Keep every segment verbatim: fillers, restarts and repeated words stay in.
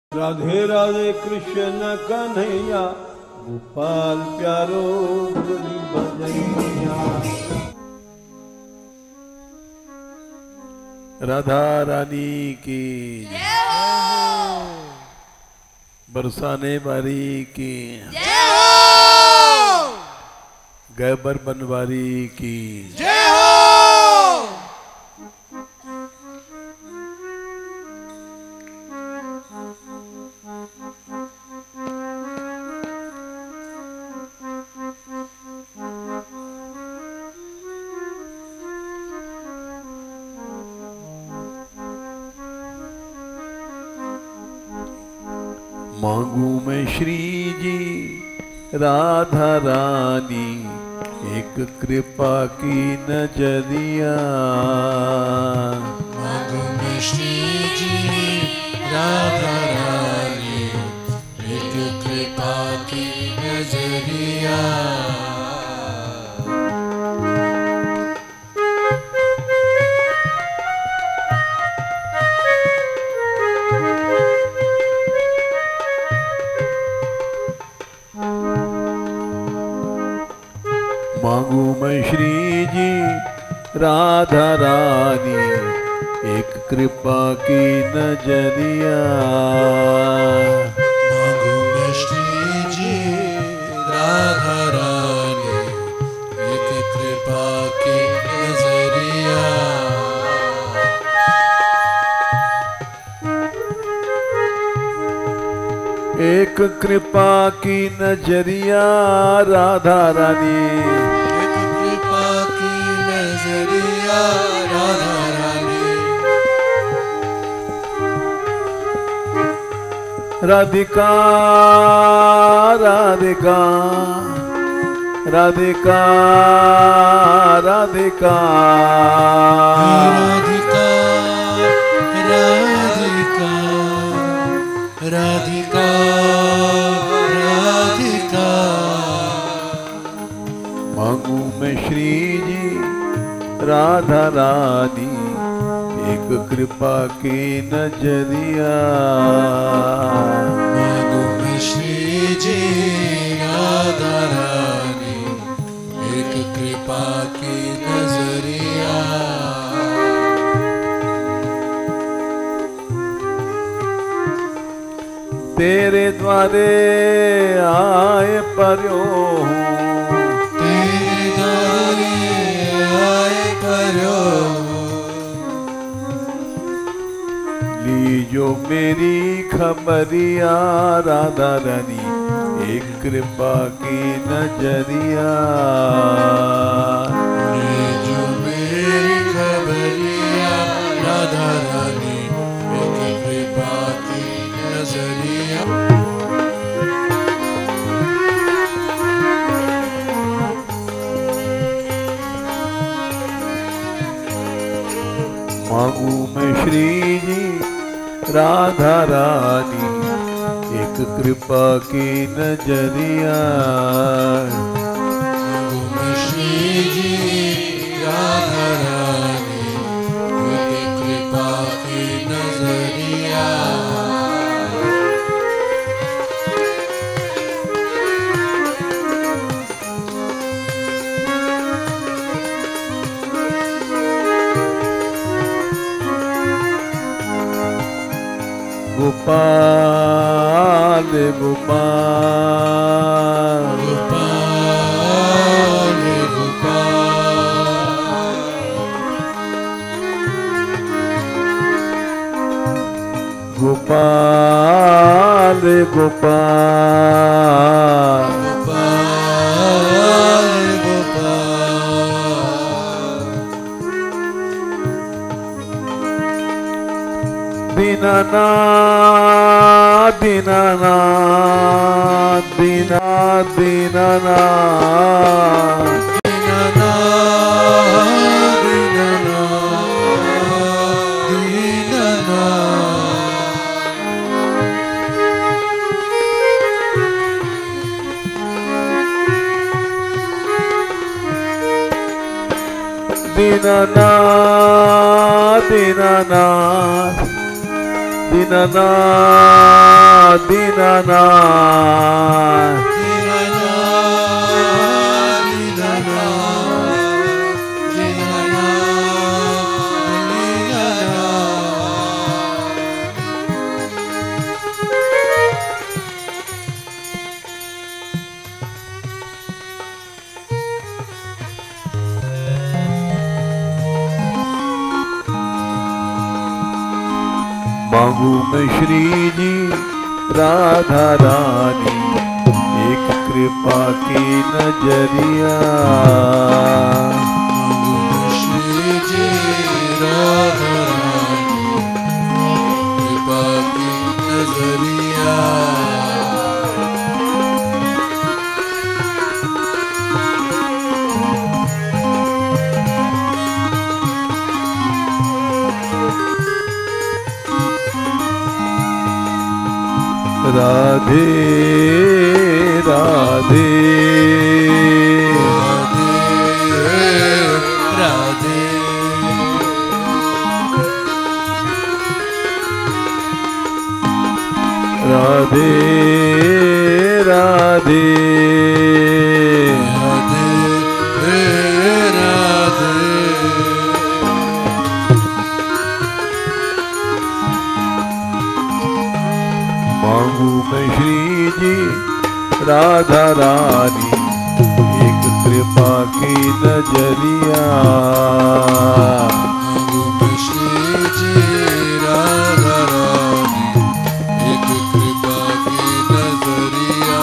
राधे राधे कृष्ण कन्हैया गोपाल प्यारो गुरु बजैया। राधा रानी की बरसाने वाली की गैबर बनवारी की जय हो। मांगू मैं श्री जी राधा रानी एक कृपा की नजरिया। मांगू मैं श्री जी राधा रानी एक कृपा की नजरिया। मांगू मैं श्री जी राधा रानी एक कृपा की नजरिया। मांगू मैं श्री जी राधा रानी एक कृपा की नजरिया। एक कृपा की नजरिया राधा रानी एक कृपा की नजरिया राधा रानी। राधिका राधिका राधिका राधिका राधिका राधिका राधिका राधिका। मांगू मैं श्री जी राधा रानी एक कृपा की नजरिया। मांगू मैं श्री जी राधा रानी एक कृपा की नजरिया। तेरे द्वारे आए पर्यो हूँ तेरे द्वारे आए पर्यो लीजो मेरी खबरिया राधा रानी एक कृपा की नजरिया। जो मेरी खबरिया राधा रानी एक कृपा की नजरिया। मांगू मैं श्री जी राधा रानी एक कृपा की नजरिया। मांगू मैं श्री जी राधा रानी एक कृपा की नजरिया। गोपाल गोपाल गोपाल गोपाल गोपाल गोपाल गोपाल गोपाल। दीनानाथ दीनानाथ दीना दीनानाथ दीनानाथ दीनानाथ दीनानाथ दीनानाथ मांगू मैं श्री जी राधा रानी एक कृपा की नजरिया। मांगू मैं श्री जी राधा रानी कृपा की नजरिया। राधे राधे राधे राधे राधे मांगू मैं श्री जी राधा रानी एक कृपा की नजरिया। मांगू मैं श्री जी राधा रानी एक कृपा की नजरिया।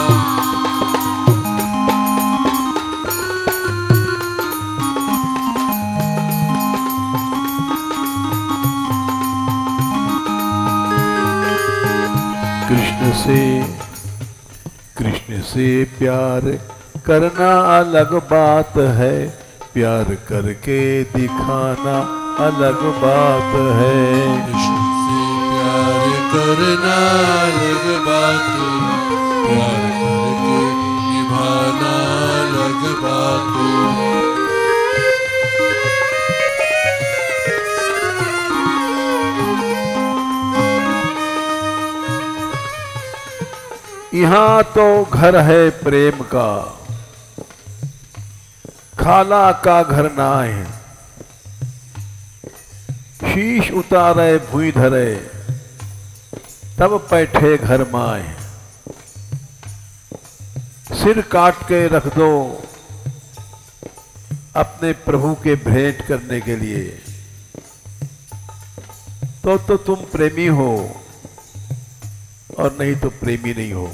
कृष्ण से कृष्ण से प्यार करना अलग बात है, प्यार करके दिखाना अलग बात है। कृष्ण से प्यार करना अलग बात है, प्यार करके निभाना अलग बात है। यहाँ तो घर है प्रेम का, खाला का घर ना है। शीश उतारे भूई धरे तब बैठे घर माए। सिर काट के रख दो अपने प्रभु के भेंट करने के लिए, तो तो तुम प्रेमी हो और नहीं तो प्रेमी नहीं हो।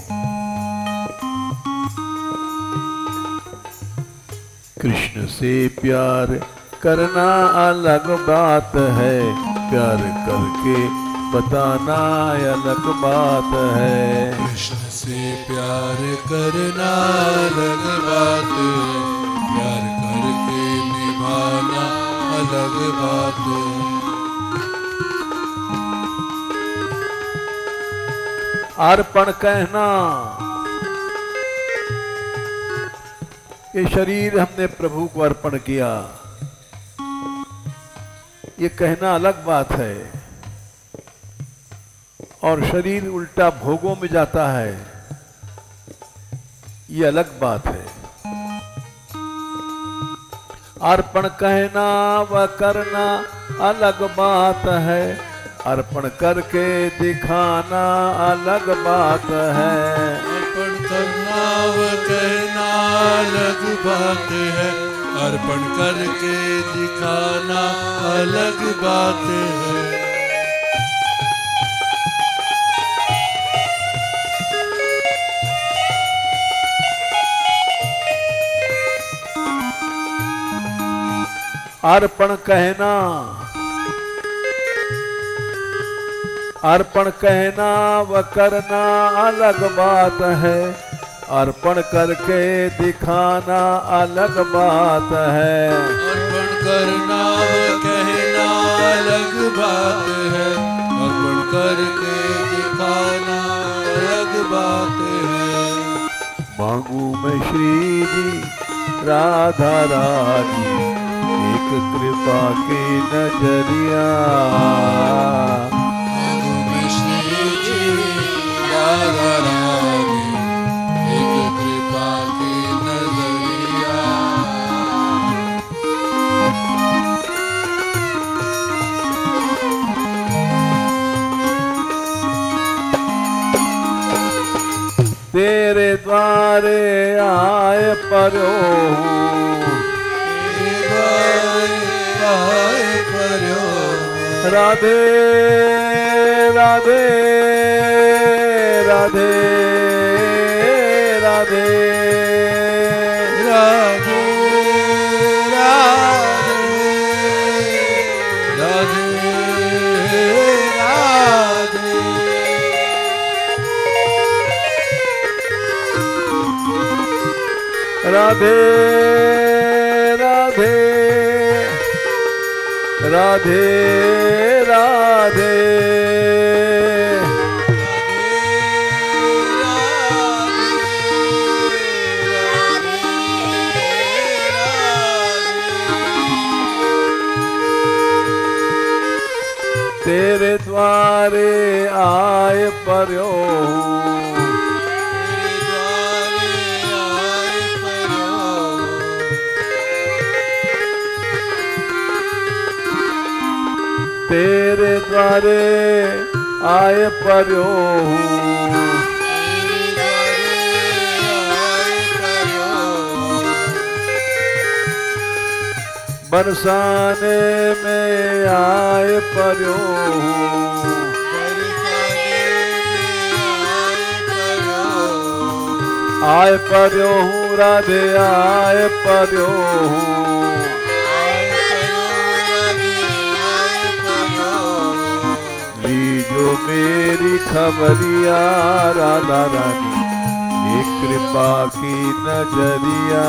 कृष्ण से प्यार करना अलग बात है, प्यार करके बताना अलग बात है। कृष्ण से प्यार करना अलग बात है, प्यार करके निभाना अलग बात है। अर्पण कहना, ये शरीर हमने प्रभु को अर्पण किया, ये कहना अलग बात है। और शरीर उल्टा भोगों में जाता है, ये अलग बात है। अर्पण कहना व करना अलग बात है, अर्पण करके दिखाना अलग बात है। अर्पण करना व कहना अलग बात है, अर्पण करके दिखाना अलग बात है। अर्पण कहना अर्पण कहना व करना अलग बात है, अर्पण करके दिखाना अलग बात है। अर्पण करना व कहना अलग बात है, अर्पण करके दिखाना अलग बात है। मांगू मैं श्री जी राधा रानी एक कृपा की नजरिया। मांगू मैं श्री जी राधा तेरे द्वारे आए पर्यो आए पर्यो राधे राधे राधे राधे राधे राधे राधे राधे राधे राधे तेरे द्वारे आए पर्यो तेरे द्वारे आए पर्यो बरसाने में आए पर्यो आए पर्यो हूँ राधे आए पर्यो हूँ लीजो मेरी खबरिया राधा रानी एक कृपा की नजरिया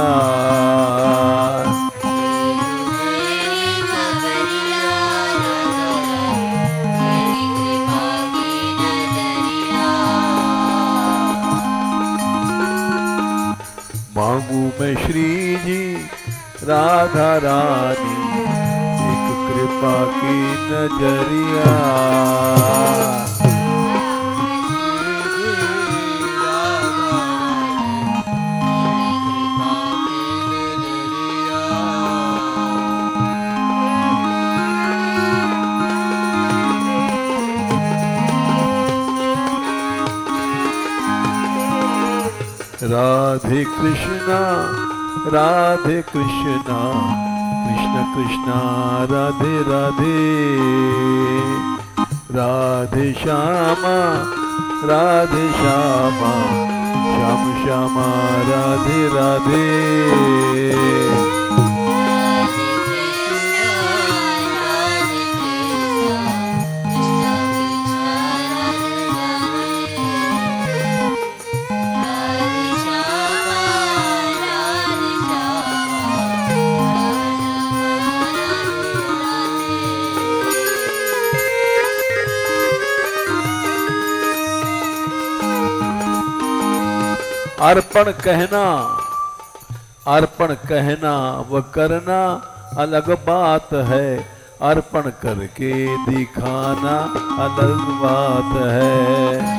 मांगू मैं श्री जी राधा रानी एक कृपा की नजरिया राधे कृष्णा राधे कृष्णा कृष्ण कृष्णा राधे राधे राधे श्यामा राधे श्यामा श्याम श्यामा राधे राधे अर्पण कहना अर्पण कहना व करना अलग बात है अर्पण करके दिखाना अलग बात है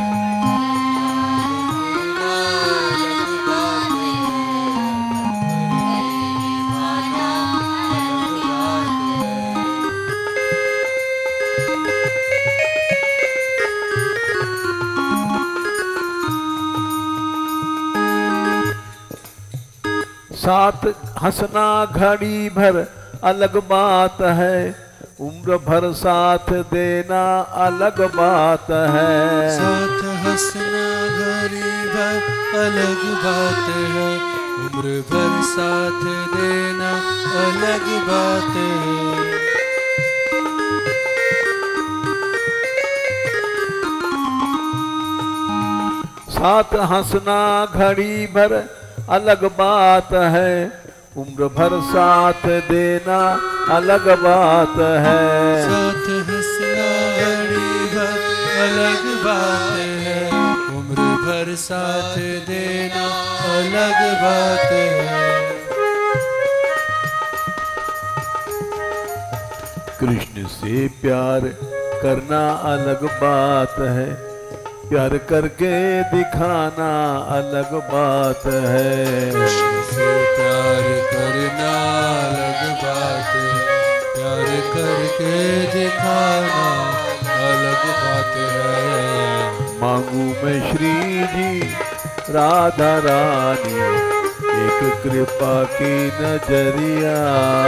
साथ हंसना घड़ी भर अलग बात है उम्र भर साथ देना अलग बात है साथ हंसना घड़ी भर अलग बात है उम्र भर साथ देना अलग बात है साथ हंसना घड़ी भर अलग बात है उम्र भर साथ देना अलग बात है साथ हंसना घड़ी भर अलग बात है उम्र भर साथ देना अलग बात है कृष्ण से प्यार करना अलग बात है प्यार करके दिखाना अलग बात है कृष्ण से प्यार करना अलग बात है प्यार करके दिखाना अलग बात है मांगू मैं श्री जी राधा रानी एक कृपा की नजरिया।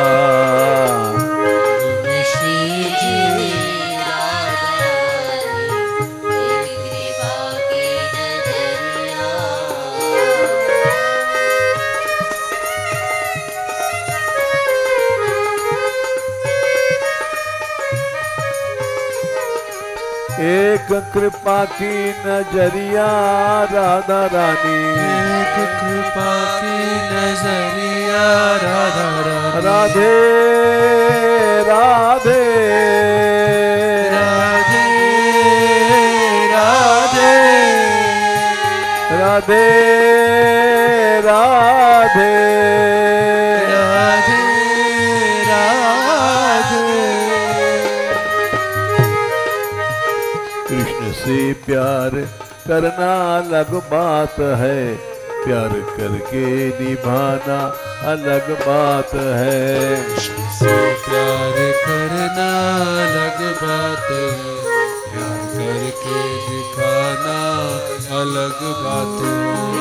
एक कृपा की नजरिया राधा रानी, एक कृपा की नजरिया राधा रानी। राधे राधे राधे राधे राधे राधे राधे राधे। कृष्ण से प्यार करना अलग बात है, प्यार करके निभाना अलग बात है। कृष्ण से प्यार करना अलग बात है, प्यार करके दिखाना अलग बात है।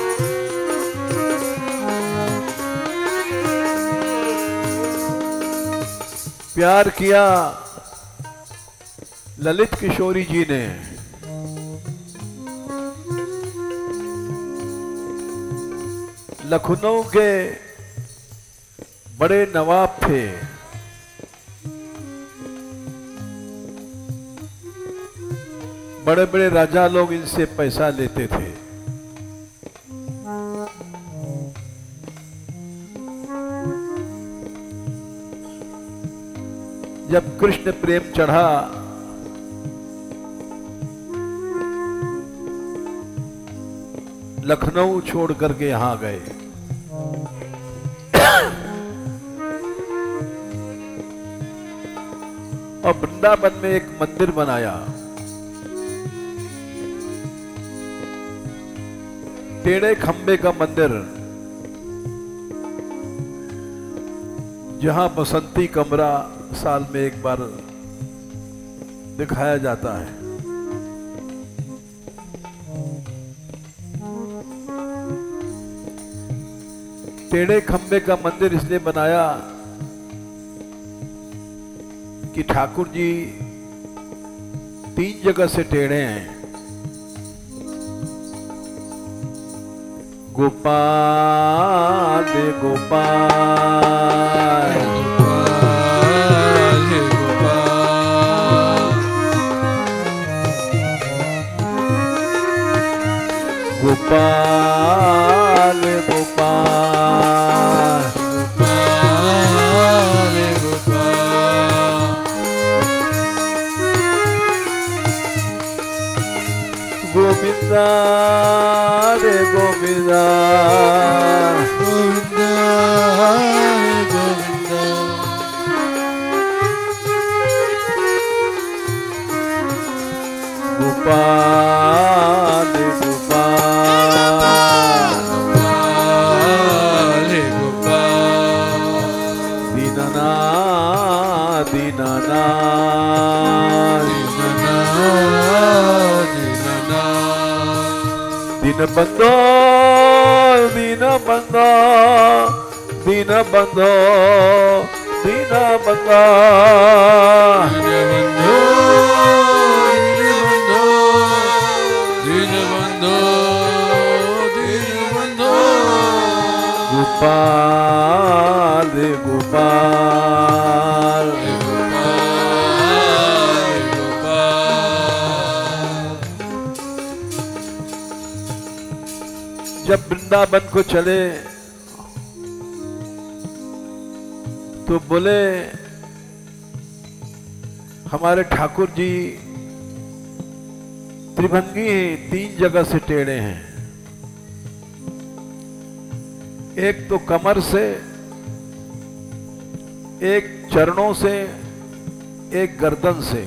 प्यार किया ललित किशोरी जी ने, लखनऊ के बड़े नवाब थे, बड़े बड़े राजा लोग इनसे पैसा लेते थे। जब कृष्ण प्रेम चढ़ा लखनऊ छोड़ करके यहां गए। और वृंदावन में एक मंदिर बनाया। टेढ़े खंबे का मंदिर, जहां बसंती कमरा साल में एक बार दिखाया जाता है। टेढ़े खंबे का मंदिर इसलिए बनाया कि ठाकुर जी तीन जगह से टेढ़े हैं। गोपाल गोपाल गोपाल गोपाल गोपाल गोपाल गोपाल गोपाल। गोविंदा रे गोविंदा गोविंदा गोविंदा। गोपाल गोपाल गोपाल गोपाल। दीनना दीनना दीन बंधो दीन बंधो दीन बंधो दीन बंधो गोपाल गोपाल जब वृंदावन को चले तो बोले हमारे ठाकुर जी त्रिभंगी तीन जगह से टेढ़े हैं। एक तो कमर से, एक चरणों से, एक गर्दन से।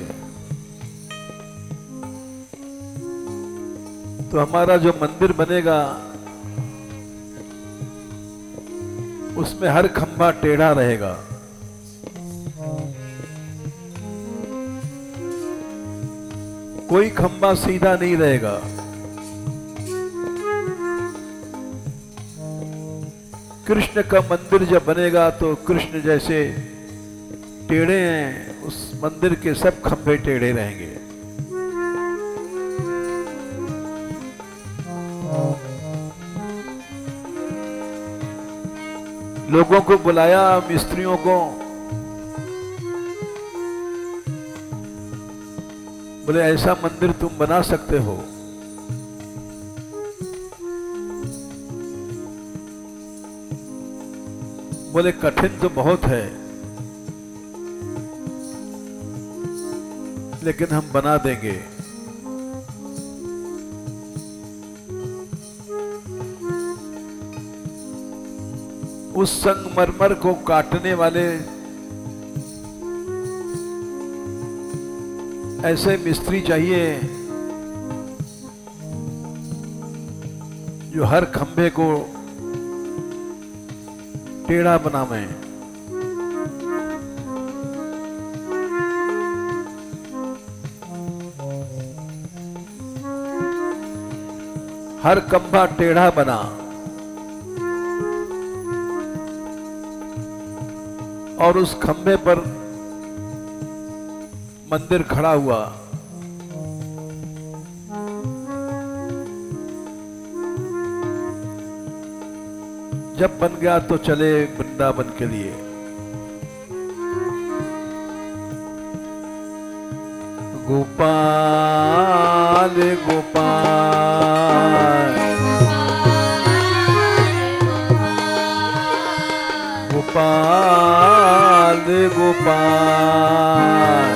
तो हमारा जो मंदिर बनेगा उसमें हर खंभा टेढ़ा रहेगा। कोई खंभा सीधा नहीं रहेगा। कृष्ण का मंदिर जब बनेगा तो कृष्ण जैसे टेढ़े हैं, उस मंदिर के सब खंभे टेढ़े रहेंगे। लोगों को बुलाया, मिस्त्रियों को, बोले ऐसा मंदिर तुम बना सकते हो? बोले कठिन तो बहुत है, लेकिन हम बना देंगे। उस संगमरमर को काटने वाले ऐसे मिस्त्री चाहिए जो हर खंभे को टेढ़ा बनावे। हर खंभा टेढ़ा बना और उस खंभे पर मंदिर खड़ा हुआ। जब बन गया तो चले वृंदावन के लिए। गोपाल गोपाल गोपाल गोपाल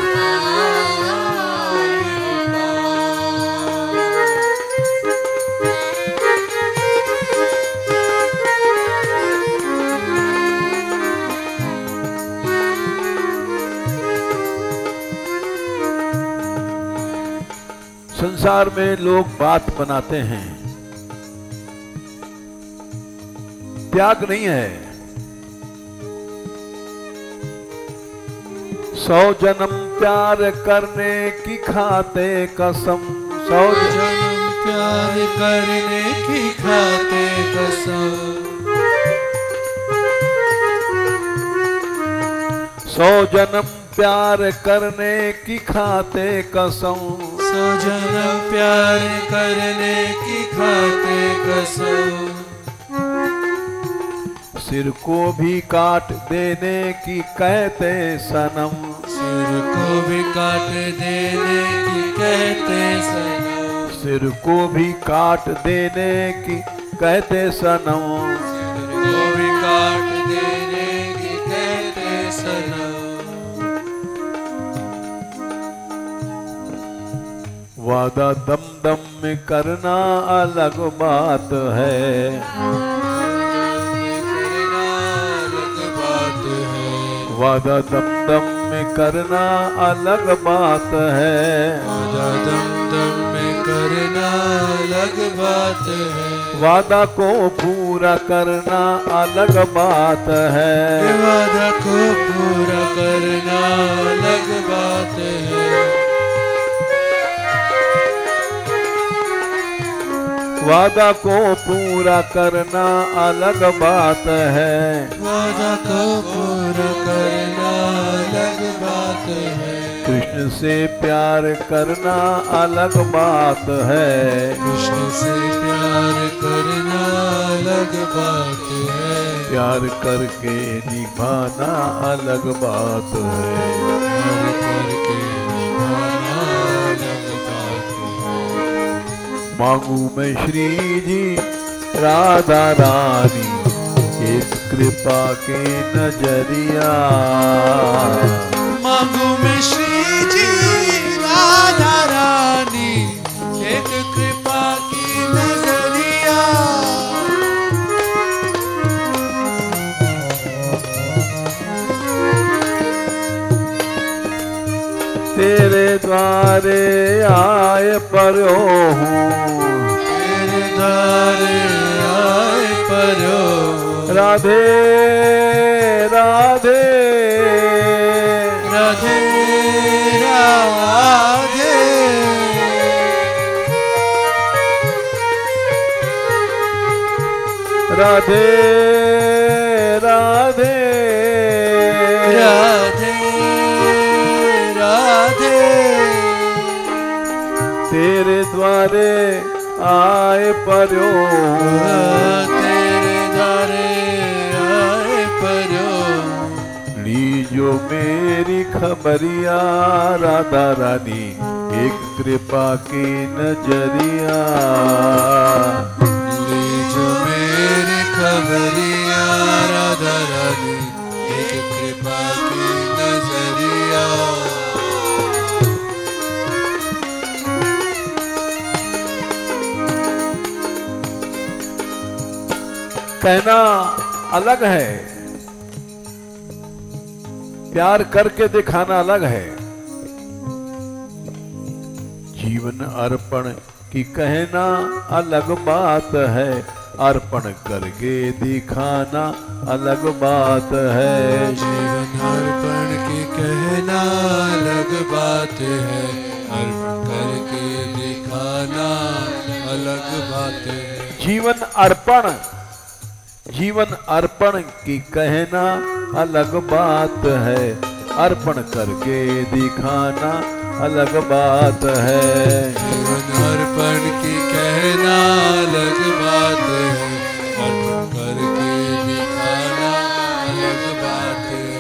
संसार में लोग बात बनाते हैं, त्याग नहीं है। सौ जन्म प्यार करने की खाते कसम, सौ जन्म प्यार करने की खाते कसम, सौ जन्म प्यार करने की खाते कसम, सौ जन्म प्यार करने की खाते कसम, सिर को भी काट देने की कहते सनम, सिर को भी काट देने की कहते सनम, सिर को भी काट देने की कहते सनम, सिर को भी काट देने की कहते सनम। वादा दम दम में करना अलग बात है, वादा दम दम में करना अलग बात है, वादा दम दम में करना अलग बात है, वादा को पूरा करना अलग बात है, वादा को पूरा करना अलग बात है, वादा को पूरा करना अलग बात है, वादा को पूरा करना अलग बात है, कृष्ण से प्यार करना अलग बात है, कृष्ण से प्यार करना अलग बात है, प्यार करके निभाना अलग बात है, प्यार करके निभाना अलग बात है। मांगू मैं श्री जी राधा रानी एक कृपा के नजरिया, मांगू मैं श्री जी राधा रानी एक कृपा की नजरिया, तेरे द्वारे आए परो हूँ, तेरे द्वारे आए परो, राधे राधे राधे राधे, राधे राधे राधे राधे तेरे द्वारे आए पर्यो तेरे द्वारे आए पर्यो लीजो मेरी खबरिया राधा रानी एक कृपा की नजरिया लीजो मेरी खबरिया राधा रानी एक कृपा की नजरिया कहना अलग है, प्यार करके दिखाना अलग है। जीवन अर्पण की कहना अलग बात है, अर्पण करके दिखाना अलग बात है। जीवन अर्पण की कहना अलग बात है, अर्पण करके दिखाना अलग बात है। जीवन अर्पण जीवन अर्पण की कहना अलग बात है, अर्पण करके दिखाना अलग बात है। जीवन अर्पण की कहना अलग बात है, अर्पण करके दिखाना अलग बात है।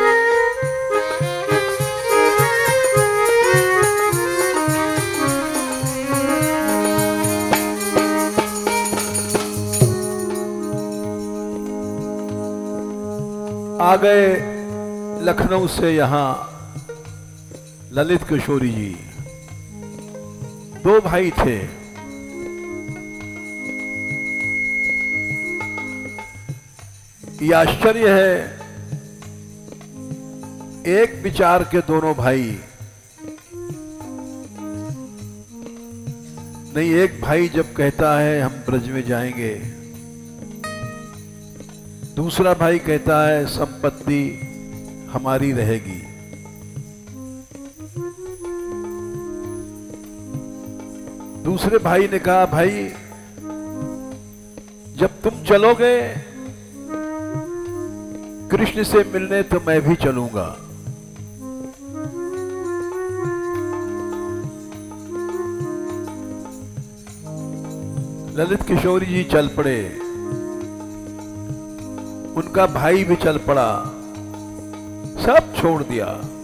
आ गए लखनऊ से यहाँ ललित किशोरी जी। दो भाई थे, ये आश्चर्य है, एक विचार के दोनों भाई नहीं। एक भाई जब कहता है हम ब्रज में जाएंगे, दूसरा भाई कहता है संपत्ति हमारी रहेगी। दूसरे भाई ने कहा भाई जब तुम चलोगे कृष्ण से मिलने तो मैं भी चलूंगा। ललित किशोरी जी चल पड़े, उनका भाई भी चल पड़ा, सब छोड़ दिया।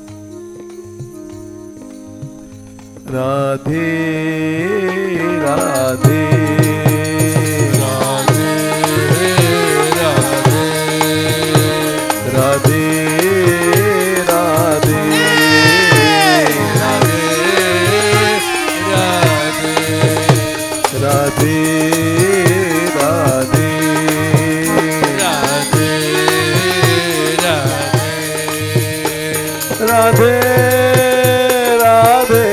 राधे राधे राधे राधे राधे राधे राधे राधे राधे राधे राधे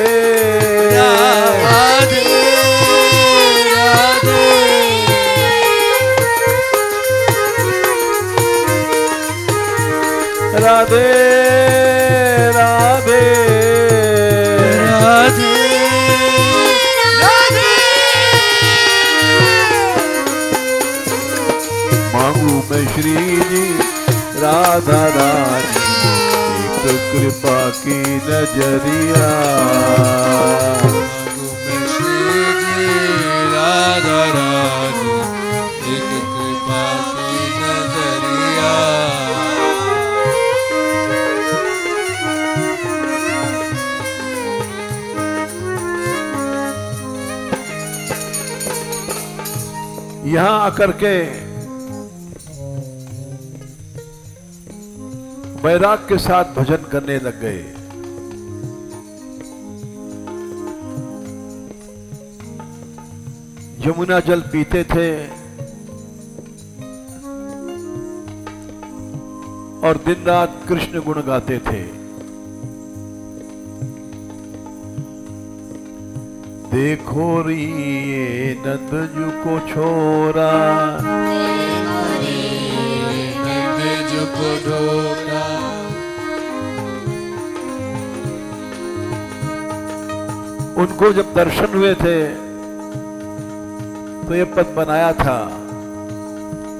राधे राधे राधे राधे मांगू मैं श्री जी राधा रानी एक कृपा की नजरिया। राधा रानी एक कृपा की नजरिया। यहां आकर के वैराग के साथ भजन करने लग गए। यमुना जल पीते थे और दिन रात कृष्ण गुण गाते थे। देखो री ये नंदजू को छोरा, नंदजू को ढोका, उनको जब दर्शन हुए थे तो ये पद बनाया था।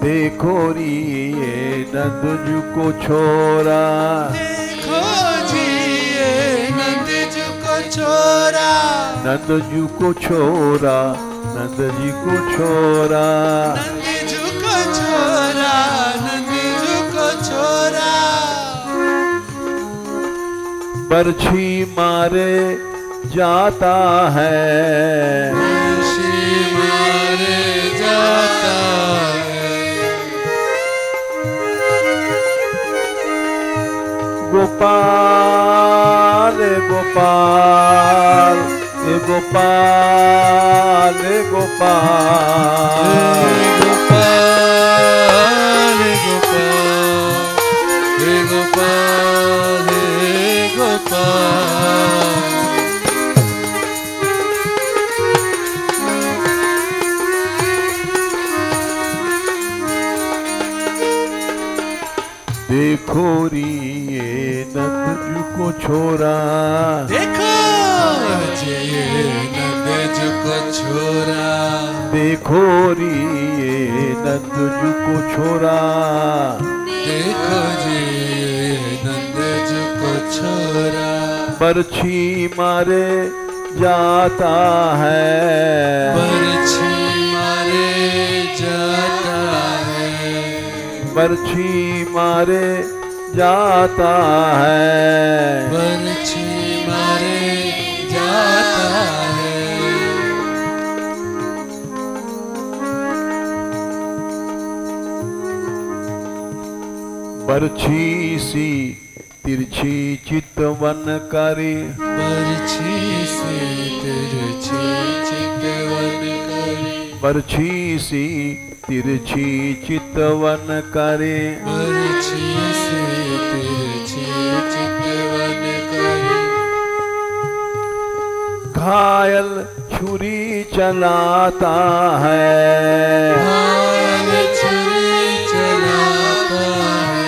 देखो री ये नंद जू को छोरा, देखो जी ये नंद जू को छोरा, नंद जू को छोरा, नंद जी को छोरा, नंद जू को छोरा, नंद जू को छोरा। बरछी मारे जाता है, बरछी मारे जाता है, गोपाल गोपाल गोपाल गोपाल गोपाल गोपाल गोपाल। देखो री ये नंद जू को छोरा, देखो जी नंद जू को छोरा, देखो री ये नंद जू को छोरा, देखो जी नंद जू को छोरा। बरछी मारे जाता है, बरछी मारे जाता है, बरछी मारे जाता है, बरछी मारे जाता है। बरछी सी तिरछी चितवन करी, बरछी से तिरछी चितवन करी, बरछी सी तिरछी चितवन करे, बरछी से तिरछी चितवन करी। घायल छुरी चलाता है, घायल छुरी चलाता है,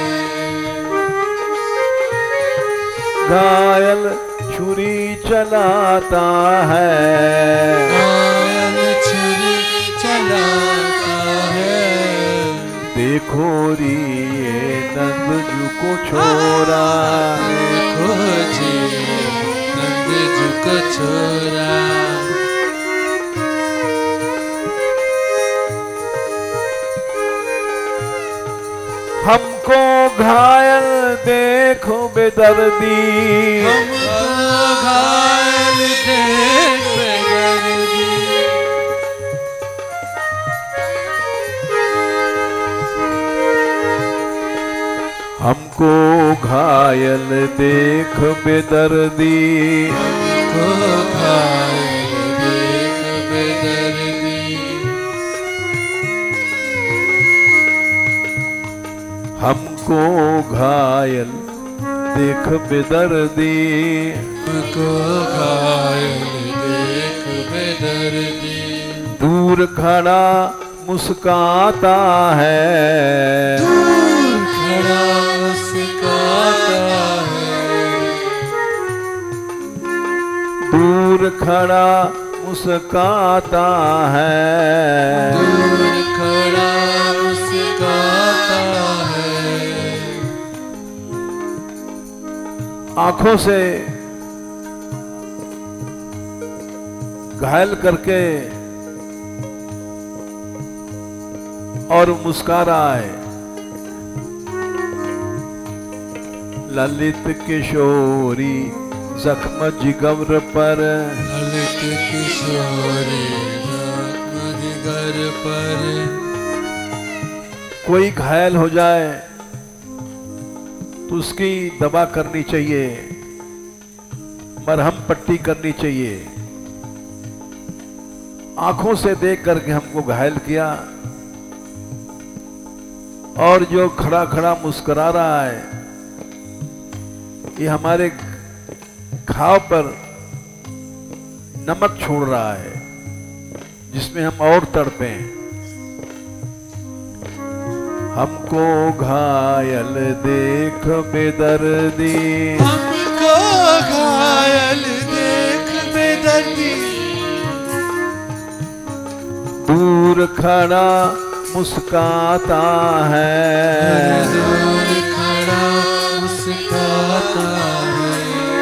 घायल छुरी चलाता है, घायल छुरी चलाता है। देखो री ये नंद जू को छोरा, देखो जी नंद जू को छोरा, हमको घायल देखो बेदर्दी, हमको घायल देख बेदर्दी, हमको घायल देख बेदर्दी, हमको घायल देख बेदर्दी, हमको घायल देख बेदर्दी, हमको घायल देख बेदर्दी। दूर खड़ा मुस्काता है, दूर खड़ा मुस्काता है, दूर खड़ा मुस्काता है, दूर खड़ा मुस्काता है। आंखों से घायल करके और मुस्का रहा है। ललित किशोरी जख्म जिगर पर, ललित किशोरी जख्म जिगर पर। कोई घायल हो जाए तो उसकी दवा करनी चाहिए, मरहम पट्टी करनी चाहिए। आंखों से देख करके हमको घायल किया और जो खड़ा खड़ा मुस्कुरा रहा है ये हमारे घाव पर नमक छोड़ रहा है जिसमें हम और तड़पे। हमको घायल देख बेदर्दी, हमको घायल देख बेदर्दी, दूर खड़ा मुस्काता है, दूर खड़ा मुस्काता है।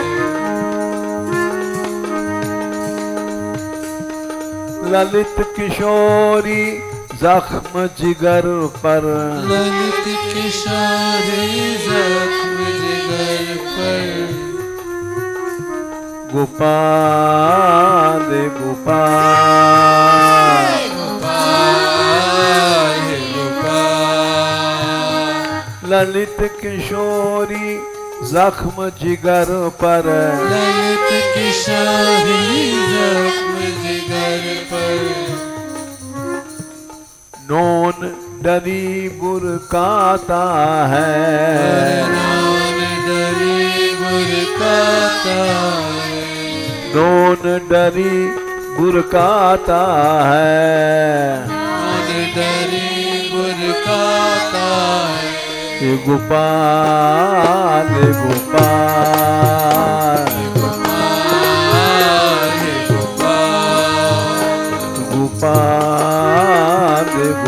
ललित किशोरी जख्म जिगर पर, ललित किशोरी जख्म जिगर पर, गोपाल गोपाल, गोपाल गोपाल। ललित किशोरी जख्म जिगर पर, ललित किशोरी जख्म जिगर पर, नोन डरी बुरकाता है, नौन डरी बुरकाता है, नोन डरी बुरकाता है, नौन डरी बुरकाता है। हे गोपाल गोपाल, गोपाल गोपाल, गोपाल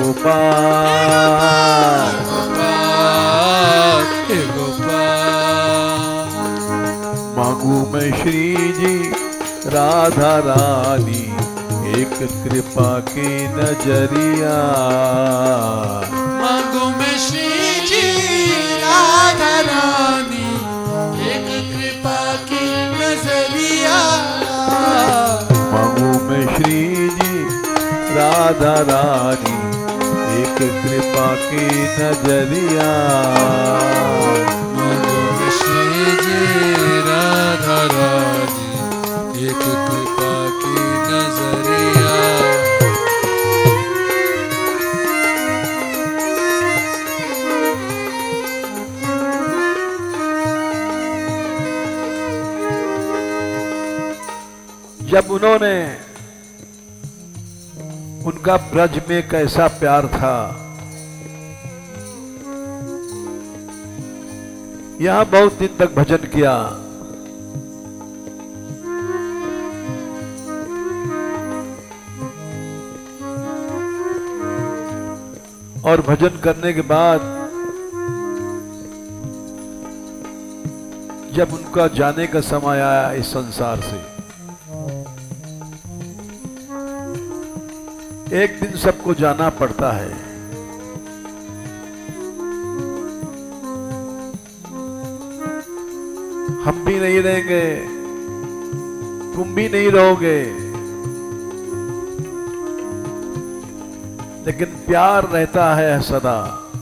गोपाल, गोपाल गोपाल। मांगू मैं श्री जी राधा रानी एक कृपा की नजरिया, मांगू मैं श्री जी राधा रानी एक कृपा की नजरिया, मांगू मैं श्री जी राधा रानी एक कृपा की नजरिया, मांगू मैं श्री जी राधा रानी एक कृपा की नजरिया। जब उन्होंने उनका ब्रज में कैसा प्यार था, यहां बहुत दिन तक भजन किया, और भजन करने के बाद जब उनका जाने का समय आया इस संसार से, एक दिन सबको जाना पड़ता है। हम भी नहीं रहेंगे, तुम भी नहीं रहोगे, लेकिन प्यार रहता है सदा।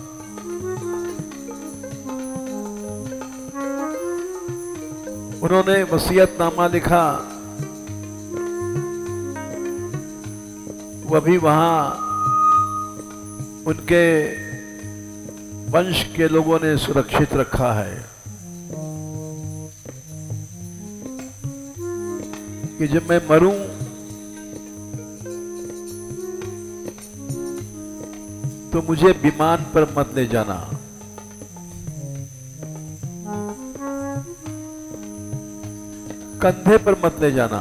उन्होंने वसीयतनामा लिखा, वह भी वहां उनके वंश के लोगों ने सुरक्षित रखा है कि जब मैं मरूं तो मुझे विमान पर मत ले जाना, कंधे पर मत ले जाना,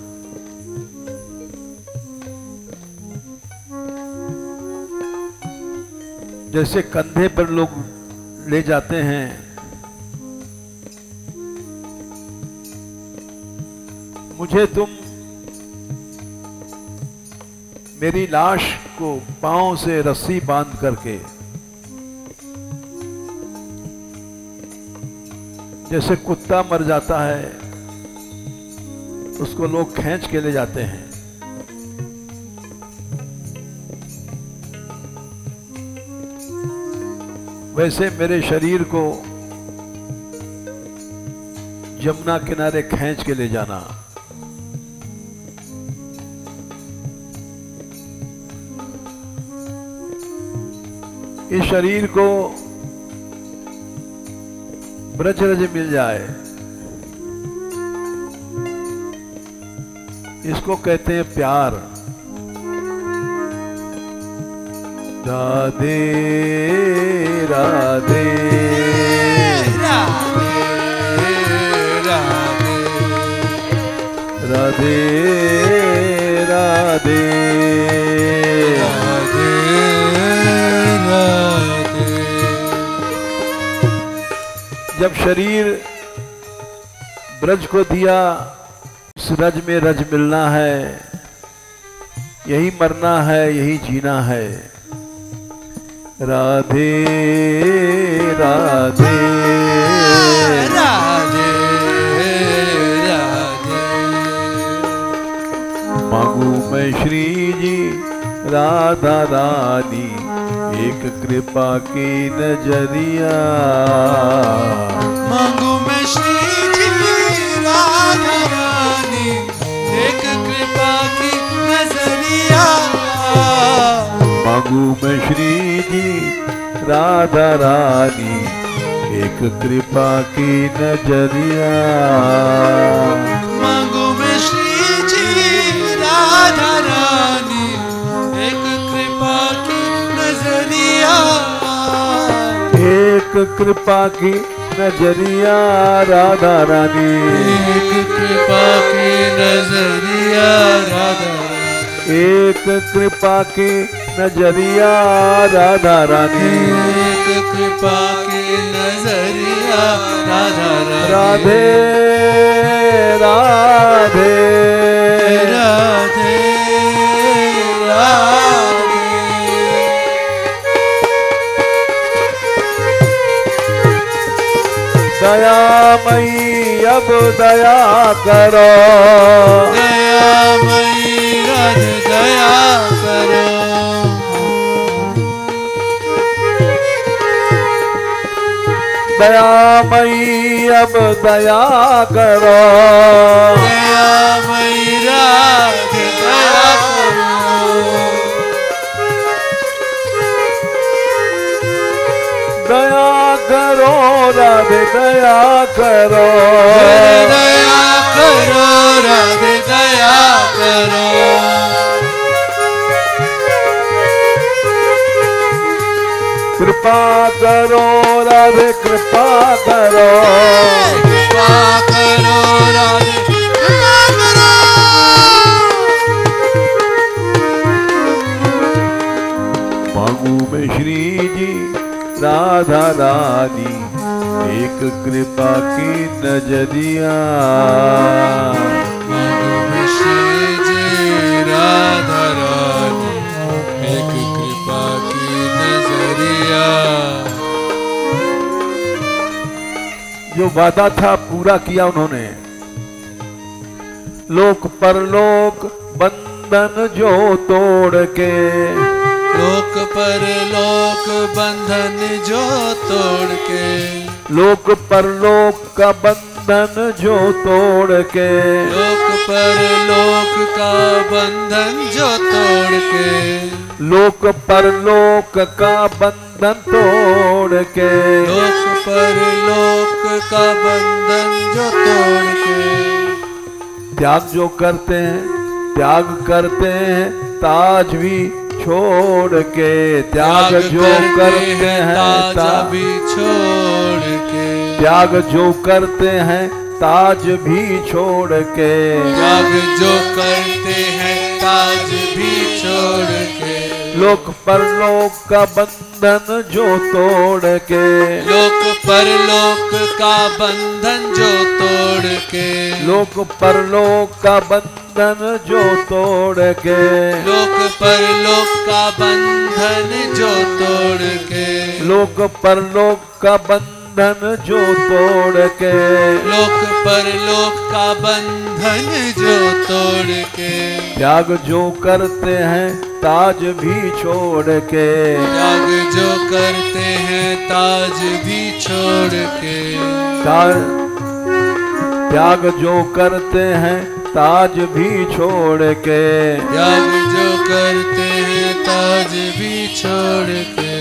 जैसे कंधे पर लोग ले जाते हैं, मुझे तुम मेरी लाश को पांव से रस्सी बांध करके, जैसे कुत्ता मर जाता है उसको लोग खींच के ले जाते हैं, वैसे मेरे शरीर को यमुना किनारे खींच के ले जाना। इस शरीर को ब्रजरज मिल जाए, इसको कहते हैं प्यार। राधे राधे राधे राधे राधे राधे राधे जब शरीर ब्रज को दिया, उस रज में रज मिलना है, यही मरना है, यही जीना है। राधे राधे राधे राधे। मांगू मैं श्री जी राधा रानी एक कृपा की नजरिया। मांगू मैं श्री जी राधा रानी एक कृपा की नजरिया। मांगू मैं श्री जी राधा रानी एक कृपा की नजरिया। मांगू मैं श्री जी राधा रानी एक कृपा की नजरिया। एक कृपा की नजरिया राधा रानी, एक कृपा की नजरिया राधा। एक कृपा की नजरिया राधा रानी। एक कृपा की नजरिया राधा राधे राधे राधे राधे। दयामयी अब दया करो, दयामयी राधे दया करो। दयामयी अब दया करो, दयामयी राधे दया करो। दया करो राधे दया करो, दया करो राधे दया करो। कृपा करो राधे कृपा करो, कृपा करो राधे कृपा करो। मांगू मैं श्री जी राधा रानी एक कृपा की नजरिया। मांगू मैं श्री जी राधा रानी एक कृपा की नजरिया। जो वादा था पूरा किया उन्होंने, लोक परलोक बंधन जो तोड़ के, लोक पर लोक बंधन जो तोड़ के, लोक परलोक का बंधन जो तोड़ के, लोक पर लोक का बंधन जो तोड़ के, लोक परलोक का बंधन तोड़ के, लोक पर लोक का बंधन जो तोड़ के। त्याग जो करते हैं, त्याग करते हैं ताज भी छोड़ के, त्याग जो करते हैं ताज भी छोड़ के, त्याग जो करते हैं ताज भी छोड़ के, त्याग जो करते हैं ताज भी छोड़ के, लोक परलोक का बंधन जो तोड़ के, लोक परलोक का बंधन जो तोड़ के, लोक परलोक का बंधन जो तोड़ के, लोक परलोक का बंधन जो तोड़ के, लोक परलोक का बंधन जो तोड़ के, लोक परलोक का बंधन जो तोड़ के, त्याग जो करते हैं ताज भी छोड़ के, त्याग जो करते हैं ताज भी छोड़ के, त्याग जो करते हैं ताज भी छोड़ के, त्याग जो करते हैं ताज भी छोड़ के,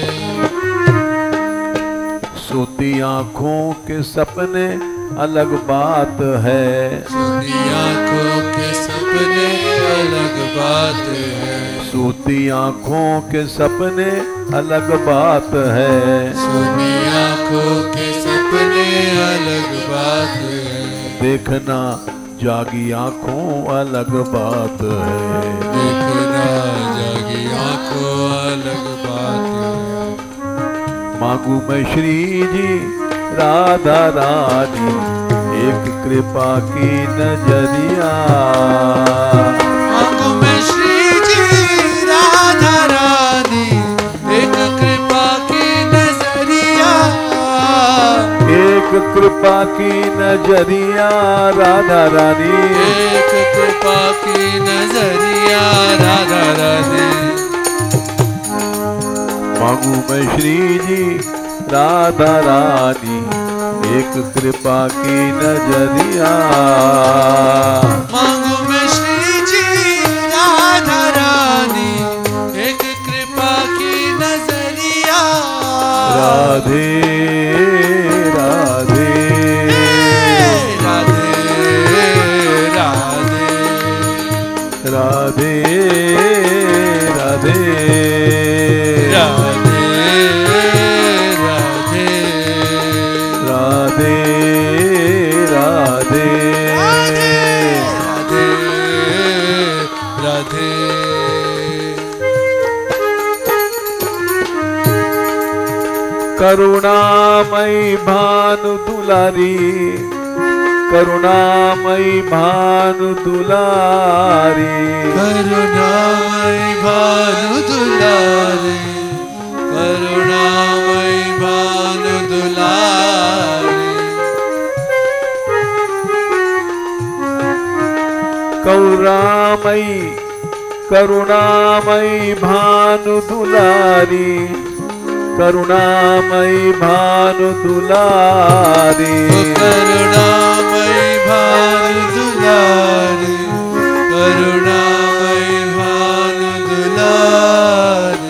सोती आंखों के सपने अलग बात है, सोती आंखों के सपने अलग बात है, सोती आंखों के सपने अलग बात है, सोती आंखों के सपने अलग बात है, देखना जागी आंखों अलग बात है, देखना जागी आंखों अलग बात है। मांगू मैं श्री जी राधा रानी एक कृपा की नजरिया। मांगू मैं श्री जी राधा रानी एक कृपा की नजरिया। एक कृपा की नजरिया राधा रानी एक कृपा की नजरिया राधा रानी। मांगू मैं श्री जी राधा रानी एक कृपा की नजरिया। मांगू मैं श्री जी राधा रानी एक कृपा की नजरिया। राधे राधे राधे राधे राधे राधे राधे राधे राधे राधे राधे। करुणामयी भानु दुलारी करुणामयी भानु दुलारी करुणामयी भानु दुलारी करुणामयी भानु दुलारी। करुणामयी करुणामयी भानु दुलारी करुणामयी भानु दुलारी करुणामयी भानु दुलारी करुणामयी भानु दुलारी।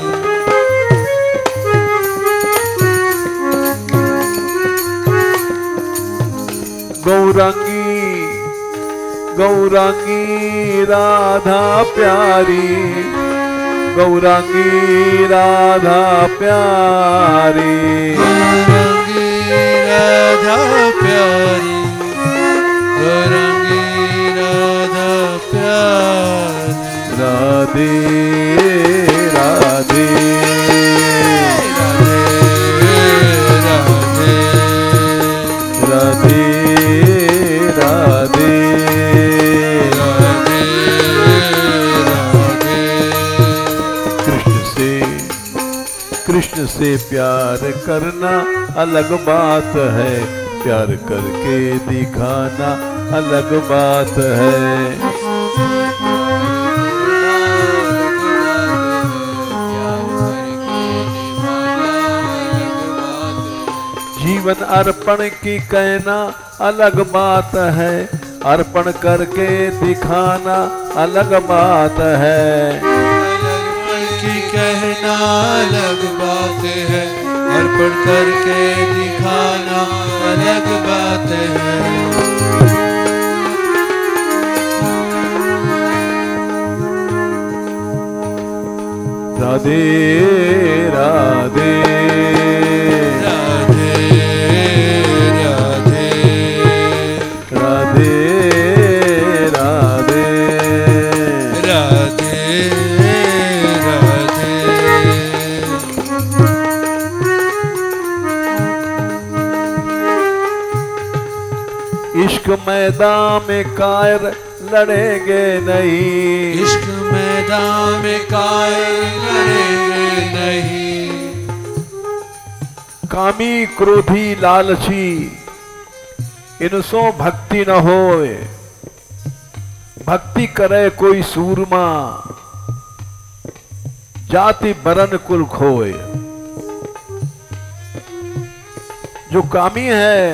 गौरांगी गौरांगी राधा प्यारी गौरांगी राधा प्यारी गौरांगी राधा प्यारी गौरांगी राधा प्यारी। राधे राधे राधे राधे राधे राधे राधे राधे। कृष्ण से कृष्ण से प्यार करना अलग बात है, प्यार करके दिखाना अलग बात है। जीवन अर्पण की कहना अलग बात है, अर्पण करके दिखाना अलग बात है। अर्पण की कहना अलग बात है, अर्पण करके दिखाना अलग बात है। राधे राधे राधे राधे राधे राधे राधे राधे। इश्क मैदान में कायर लड़ेंगे नहीं, इश्क मैदान में कायर लड़ेंगे नहीं। कामी क्रोधी लालची इनसो भक्ति न होए, भक्ति करे कोई सूरमा जाति बरन कुल खोए। जो कामी है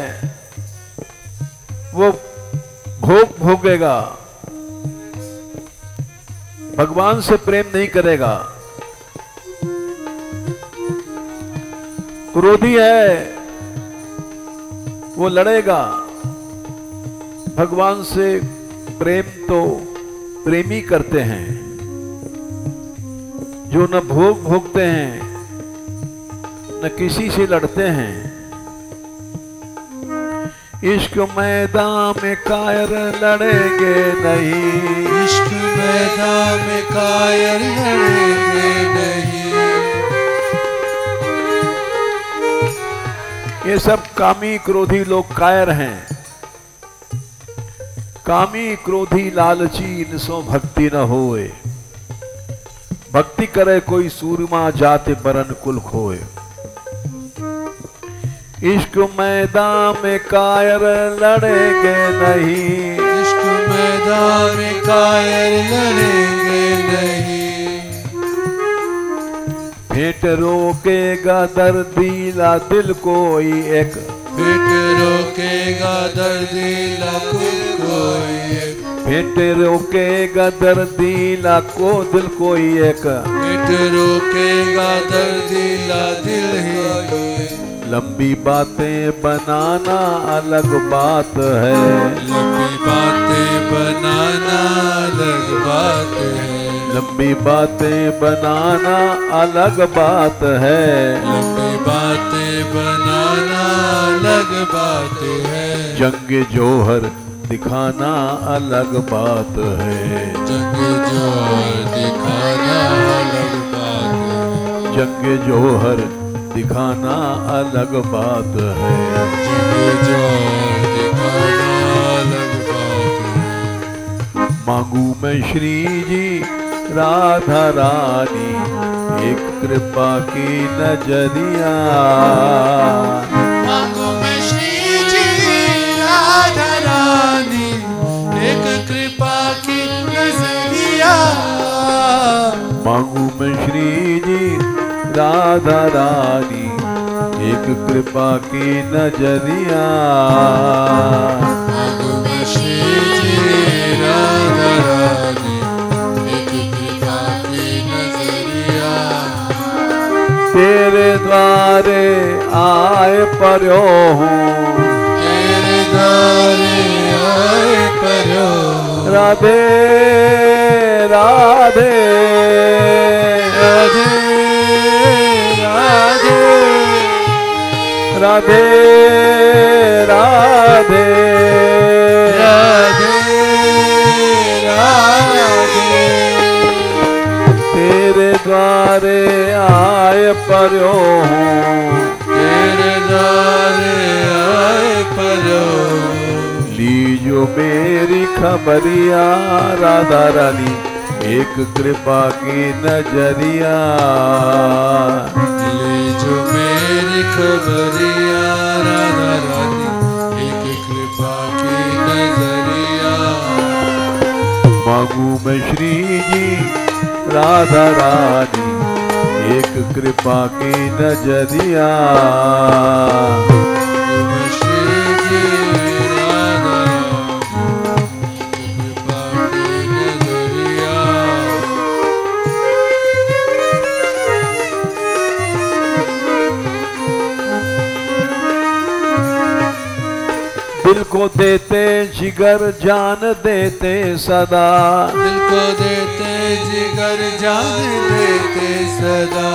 वो भोग भोगेगा, भगवान से प्रेम नहीं करेगा। क्रोधी है वो लड़ेगा, भगवान से प्रेम तो प्रेमी करते हैं। जो न भोग भोगते हैं न किसी से लड़ते हैं। इश्क मैदान में कायर लड़ेंगे नहीं, इश्क मैदान में कायर लड़ेंगे नहीं। ये ये सब कामी क्रोधी लोग कायर हैं। कामी क्रोधी लालची इनसो भक्ति न होए। भक्ति करे कोई सूरमा जाते बरन कुल खोए। इश्क मैदान में कायर लड़ेंगे नहीं। इश्क मैदान में कायर लड़ेंगे नहीं। भेंट रोकेगा दर्दीला दिल कोई एक। भेंट रोकेगा दर्दीला दिल कोई एक। भेंट रोकेगा दर्दीला को दिल कोई एक। भेंट रोकेगा दर्दीला दिल ही कोई। लंबी बातें बनाना अलग बात है। लंबी बातें बनाना अलग बात है। लंबी बातें बनाना अलग बात है। लंबी बातें बनाना अलग बात है। जंग जोहर दिखाना अलग बात है। जंग जोहर दिखाना अलग बात है। जंग जोहर दिखाना अलग बात है। जंग जोहर दिखाना अलग बात है। मांगू मैं श्री जी राधा रानी एक कृपा की नजरिया। मांगू मैं श्री जी राधा रानी एक कृपा की नजरिया। मांगू मैं श्री जी राधा रानी एक कृपा की नजरिया। मांगू मैं श्री जी राधा रानी एक कृपा की नजरिया। तेरे द्वारे आए पर्यो हूँ। तेरे द्वारे आए पर्यो। राधे राधे राधे राधे राधे राधे राधे राधे। तेरे द्वारे आए पर्यो हूँ। तेरे द्वारे आए पर्यो। लीजो मेरी खबरिया राधा रानी एक कृपा की नजरिया। लीजो मेरी खबरिया राधा रानी एक कृपा की नजरिया। मांगू मैं श्री जी राधा रानी एक कृपा की नजरिया। श्री जी राधा रानी कृपा की नजरिया। दिल को देते जिगर जान देते सदा। दिल को देते जिगर जान देते सदा।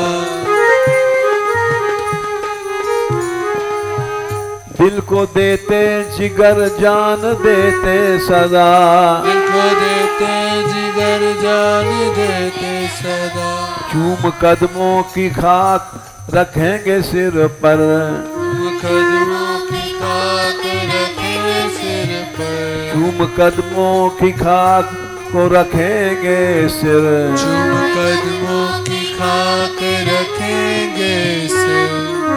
दिल को देते जिगर जान देते सदा। दिल को देते जिगर जान देते सदा। चूम कदमों की खाक रखेंगे सिर पर। कदमों की खाक रखेंगे सिर पर। चूम कदमों की खाक को रखेंगे सिर। चूम कदमों की खाक रखेंगे सिर।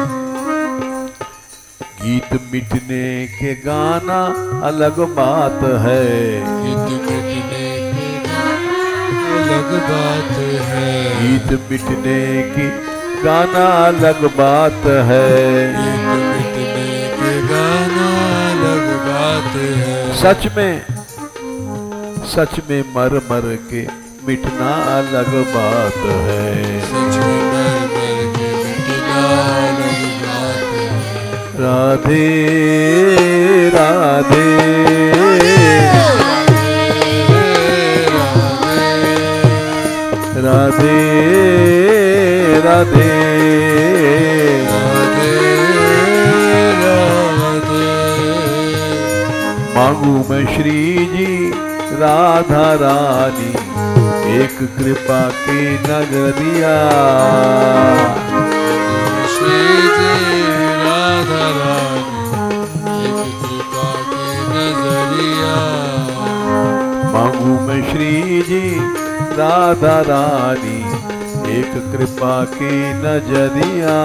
गीत मिटने के गाना अलग बात है। गीत मिटने की अलग बात है। गीत मिटने की गाना अलग बात है। गीत मिटने के गाना अलग बात है। सच में सच में मर मर के मिटना अलग बात है। सच में मर मर के मिटना अलग बात है। राधे राधे राधे राधे राधे राधे। मांगू मैं श्री जी राधा रानी एक कृपा की नगरिया। श्री जी राधा रानी श्री जी राधा रानी एक कृपा की नजरिया।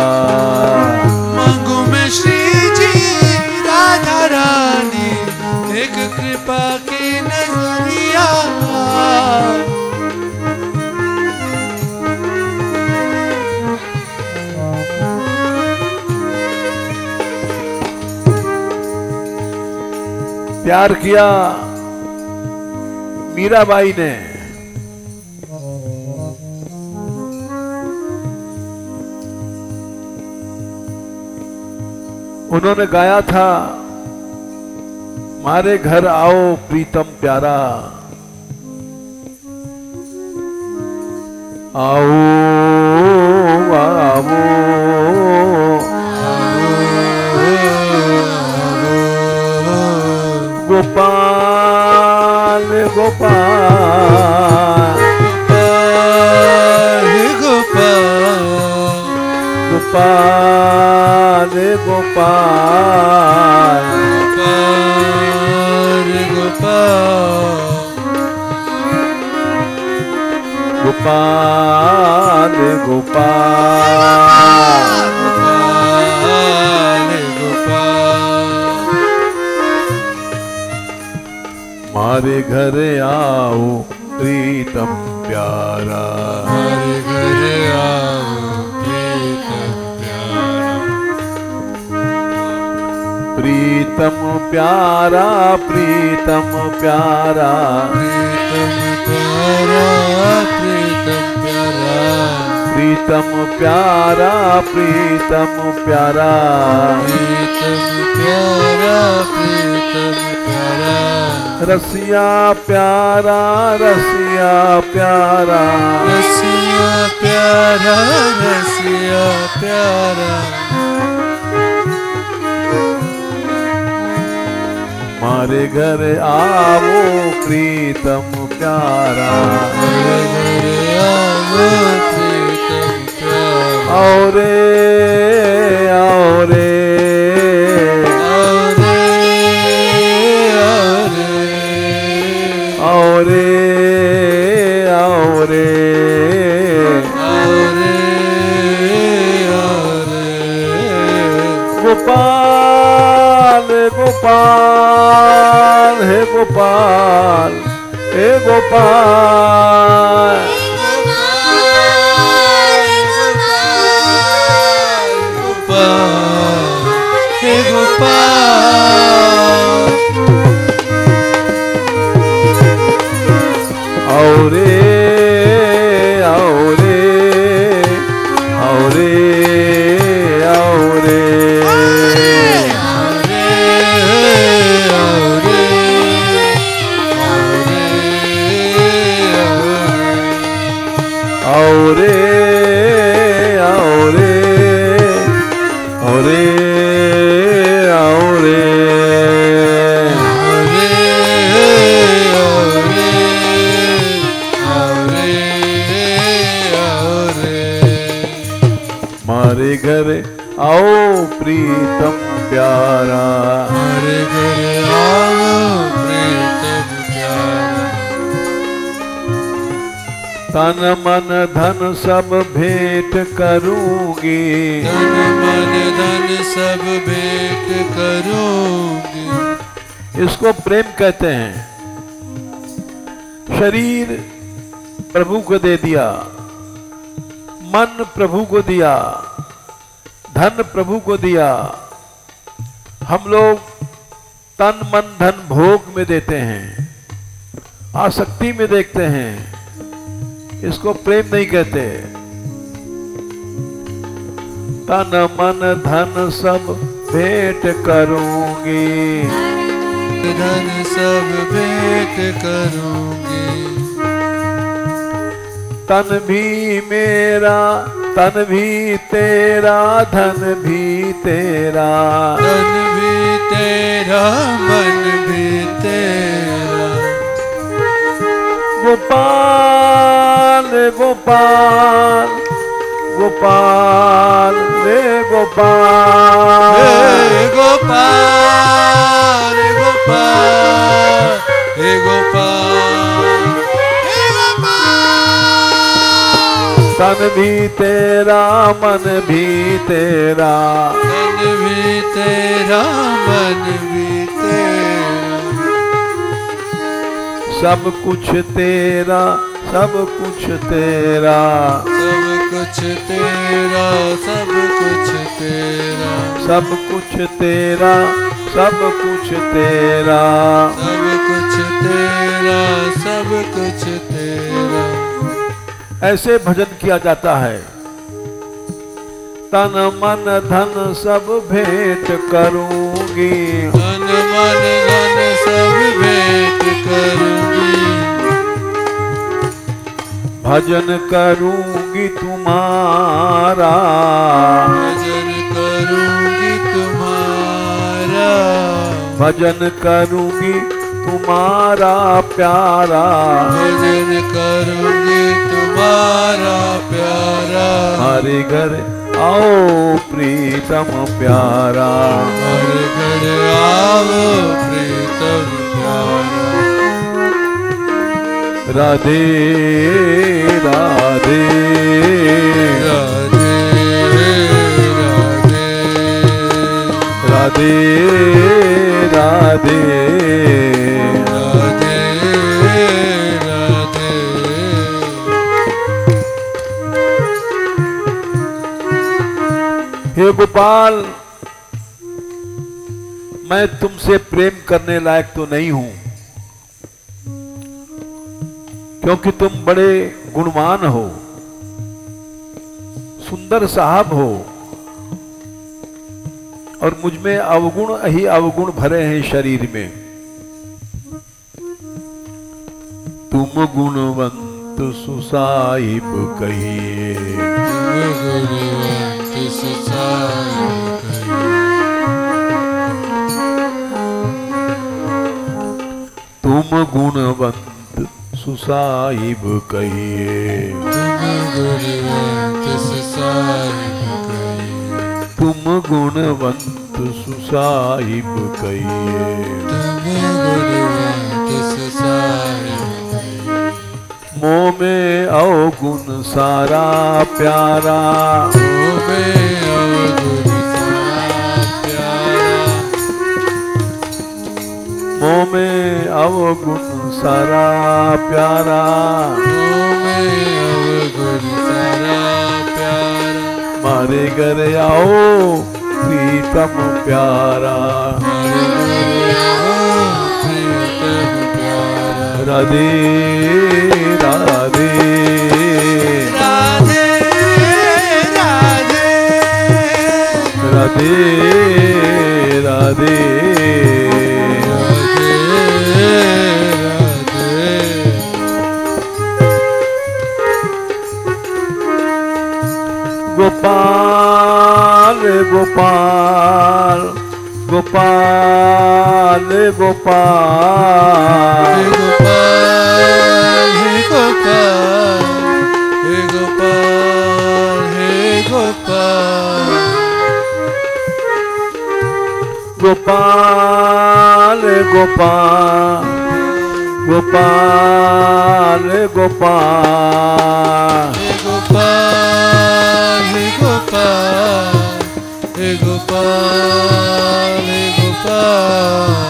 मांगू मैं श्री जी राधा रानी एक कृपा की नजरिया। प्यार किया मीराबाई ने, उन्होंने गाया था मारे घर आओ प्रीतम प्यारा, आओ आओ गोपाल गोपाल गोपाल गोपाल गोपाल गोपाल गोपाल गोपाल मारे घर आओ प्रीतम प्यारा, हमारे घर आओ प्रीतम प्यारा। प्रीतम प्यारा प्रीतम प्यारा प्रीतम प्यारा प्रीतम प्यारा प्रीतम प्यारा प्रीतम प्यारा प्रीतम प्यारा प्रीतम प्यारा रसिया प्यारा रसिया प्यारा रसिया प्यारा रसिया प्यारा मारे घर आओ प्रीतम प्यारा, मेरे घर आओ प्रीतम प्यारा। आओ रे आओ रे आओ रे आओ रे आओ रे गोपाल गोपाल हे गोपाल हे गोपाल हे गोपाल आओ रे आओ रे आओ रे आओ रे आओ रे आओ रे आओ रे आओ रे मारे घर आओ प्रीतम प्यारा, हमारे घर आओ प्रीतम प्यारा। तन मन धन सब भेंट करूंगी, तन मन धन सब भेंट करूंगी। इसको प्रेम कहते हैं। शरीर प्रभु को दे दिया, मन प्रभु को दिया, धन प्रभु को दिया। हम लोग तन मन धन भोग में देते हैं, आसक्ति में देखते हैं, इसको प्रेम नहीं कहते। तन मन धन सब भेंट करूंगी, धन सब भेंट करूंगी। तन भी मेरा तन भी तेरा धन भी तेरा, तन भी तेरा मन भी तेरा। गोपाल गोपाल गोपाल रे गोपाल हे गोपाल गोपाल गोपाल हे गोपाल हे गोपाल। तन भी तेरा मन भी तेरा, तन भी तेरा मन भी तेरा, सब कुछ तेरा सब कुछ तेरा, सब कुछ तेरा सब कुछ तेरा, सब कुछ तेरा सब कुछ तेरा, सब कुछ तेरा सब कुछ तेरा। ऐसे भजन किया जाता है। तन मन धन सब भेंट करूंगी, तन मन धन सब भेंट करूंगी, भजन करूंगी तुम्हारा, भजन करूंगी तुम्हारा, भजन करूंगी तुम्हारा प्यारा, भजन करूंगी तुम्हारा प्यारा। हमारे घर आओ प्रीतम प्यारा, हमारे घर आओ प्रीतम प्यारा। राधे राधे राधे राधे राधे राधे राधे राधे। हे गोपाल, मैं तुमसे प्रेम करने लायक तो नहीं हूं, क्योंकि तुम बड़े गुणवान हो, सुंदर साहब हो, और मुझ में अवगुण ही अवगुण भरे हैं शरीर में। तुम गुणवंत सुसाहिब कहिए, गुणवंत सुसाहिब कहिए, तुम गुणवंत सुसाहिब कहिए, तुम गुणवंत सुसाहिब कहिए, तुम गुणवंत सुसाहिब कहिए, तुम गुणवंत सुसाहिब कहिए। मोह में अवगुण सारा प्यारा, मोह में अवगुण सारा प्यारा, मोह में अवगुण सारा प्यारा, मोह में अवगुण सारा प्यारा। मारे घर आओ प्रीतम प्यारा, हमारे घर आओ प्रीतम प्यारा। राधे राधे राधे राधे राधे राधे राधे राधे। गोपाल गोपाल गोपाल गोपाल हे गोपाल हे गोपाल हे गोपाल हे गोपाल गोपाल गोपाल गोपाल गोपाल हे गोपाल हे गोपाल हे गोपाल हे गोपाल।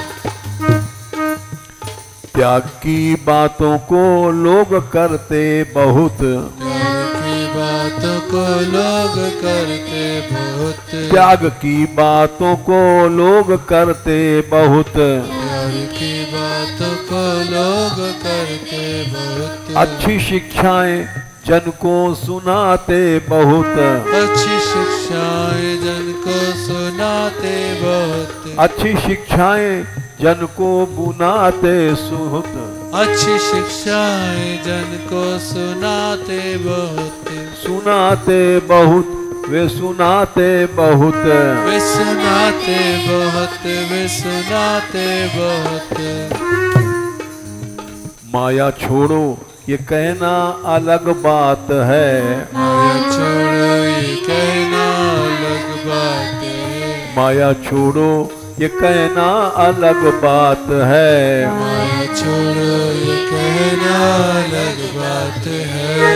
त्याग की बातों को लोग करते बहुत, प्यार की बातों को लोग करते बहुत, त्याग की बातों को लोग करते बहुत, प्यार की बातों को लोग करते बहुत, अच्छी शिक्षाएं जन को सुनाते बहुत, अच्छी शिक्षाएं जन को सुनाते बहुत, अच्छी शिक्षाएं जन को बुनाते सुहत, अच्छी शिक्षाएं जन को सुनाते बहुत, सुनाते बहुत वे सुनाते बहुत, वे सुनाते बहुत वे सुनाते बहुत। माया छोड़ो ये कहना अलग बात है, माया छोड़ो ये कहना अलग बात है, माया छोड़ो ये कहना अलग बात है। माया छोड़ो ये कहना अलग बात है।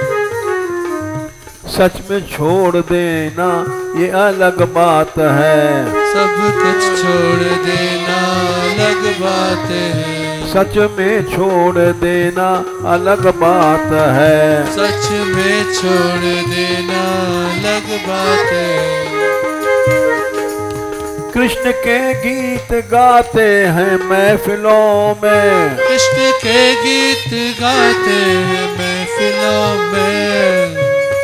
सच में छोड़ देना ये अलग बात है। सब कुछ छोड़ देना अलग बात है। सच में छोड़ देना अलग बात है। सच में छोड़ देना अलग बात है। कृष्ण के गीत गाते हैं महफिलों में। कृष्ण के गीत गाते हैं महफिलों में।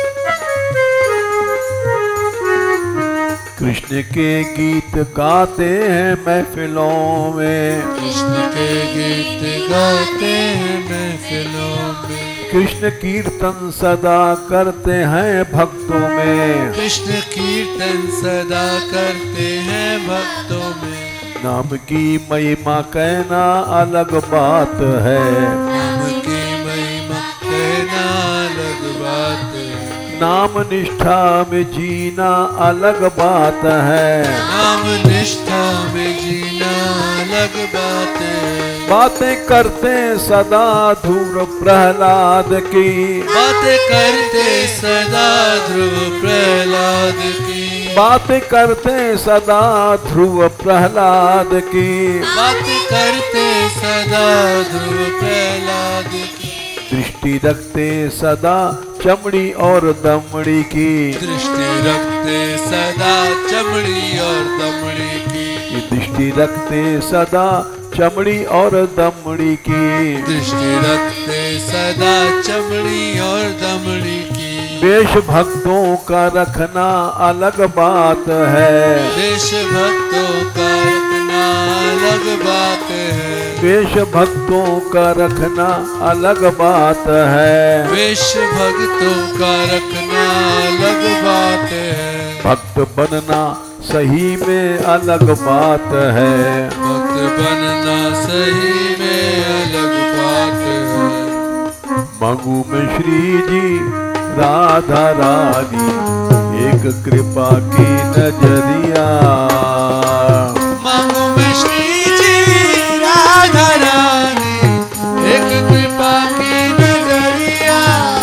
कृष्ण के गीत गाते हैं महफिलों में। कृष्ण के गीत गाते हैं महफिलों में। कृष्ण कीर्तन सदा करते हैं भक्तों में। कृष्ण कीर्तन सदा करते हैं भक्तों में। नाम की महिमा कहना अलग बात है। नाम की महिमा कहना अलग बात है। नाम निष्ठा में जीना अलग बात है। नाम निष्ठा में जीना अलग बात है। बातें करते सदा ध्रुव प्रहलाद की। बातें करते सदा ध्रुव प्रहलाद की। बातें करते सदा ध्रुव प्रहलाद की। बातें करते सदा ध्रुव प्रहलाद की। दृष्टि रखते सदा चमड़ी और दमड़ी की। दृष्टि रखते सदा चमड़ी और दमड़ी की। ये दृष्टि रखते सदा चमड़ी और दमड़ी की। दृष्टि रखते सदा चमड़ी और दमड़ी की। वेश भक्तों का रखना अलग बात है। देश भक्तों का रखना अलग बात है। वेश भक्तों का रखना अलग बात है। वेश भक्तों का रखना अलग बात है। भक्त बनना सही में अलग बात है। भक्त बनना सही में अलग बात है। मांगू में श्री जी राधा रानी एक कृपा की नजरिया। मांगू में श्री जी राधा रानी एक कृपा की नजरिया।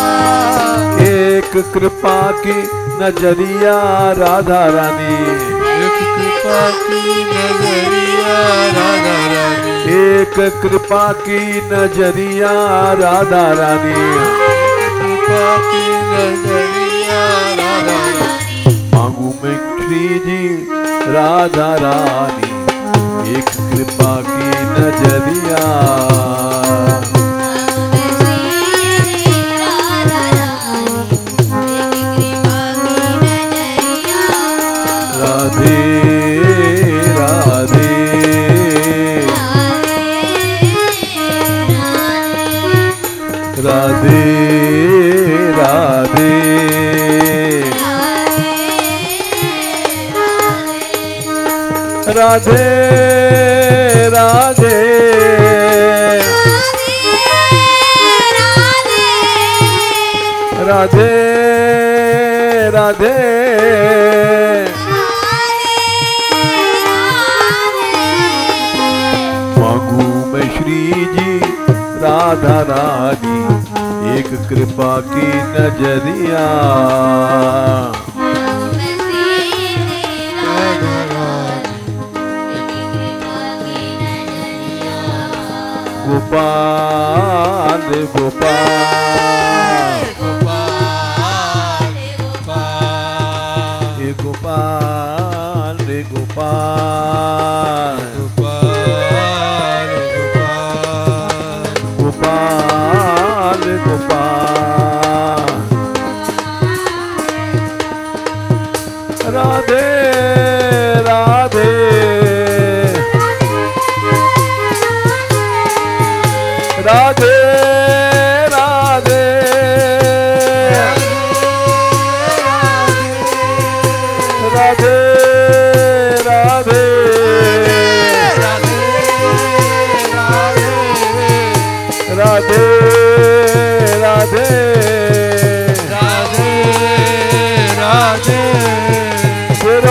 एक कृपा की नजरिया राधा रानी। एक कृपा की नजरिया राधा रानी। एक कृपा की नजरिया राधा रानी। कृपा की नजरिया राधा रानी। मांगू में श्री जी राधा रानी एक कृपा की नजरिया। राधे राधे राधे राधे राधे राधे राधे राधे मांगू मैं श्री जी राधा रानी एक कृपा की नजरिया। गोपाल गोपाल गोपाल गोपाल हे गोपाल रे गोपाल गोपाल गोपाल गोपाल गोपाल राधे राधे राधे राधे राधे राधे राधे राधे राधे राधे तेरा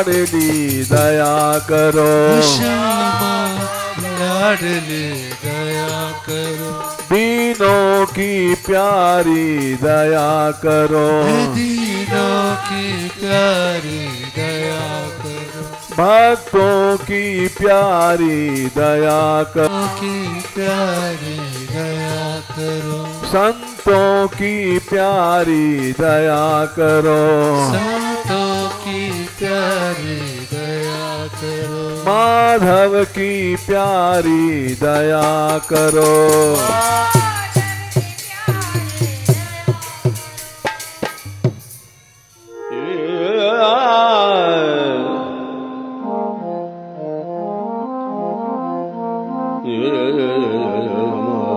लाडली दया करो, श्यामा लाडली दया करो, दीनों की प्यारी दया करो, दीनों की प्यारी दया करो, भक्तों की प्यारी दया करो, की प्यारी दया करो, संतों की प्यारी दया करो, संतों की प्यारी दया करो, माधव की प्यारी दया करो। ये